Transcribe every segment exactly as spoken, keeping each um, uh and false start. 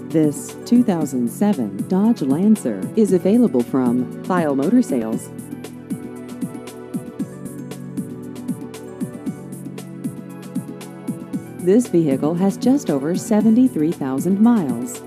This two thousand seven Dodge Lancer is available from File Motor Sales. This vehicle has just over seventy-three thousand miles.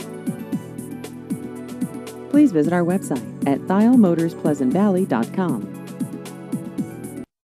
Please visit our website at Thile Motors Pleasant Valley dot com.